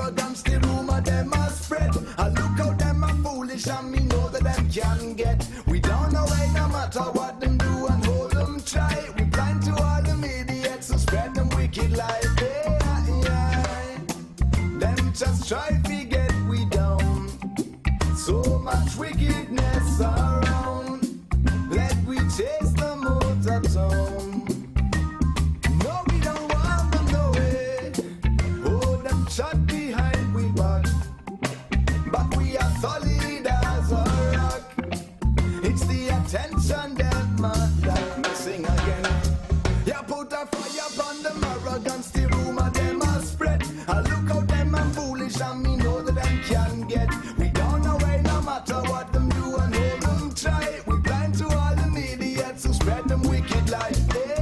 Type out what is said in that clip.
arrogance, the rumor them a spread. I look how them a foolish and me know that them can get. We don't know why no matter what them do and hold them try. We blind to all them idiots who spread them wicked lies. Yeah. Them just try to get we down. So much wickedness around. Let we chase them out of town. No, we don't want them no way. Oh, them shot behind we back. But we are solid as a rock. It's the attention that matters. Me sing again. You put a fire upon them arrogance, the rumor them a spread. I look how them a foolish and me know that them can get. We don't know why no matter what them do and hold them try. We blind to all them idiots who spread them wicked lies.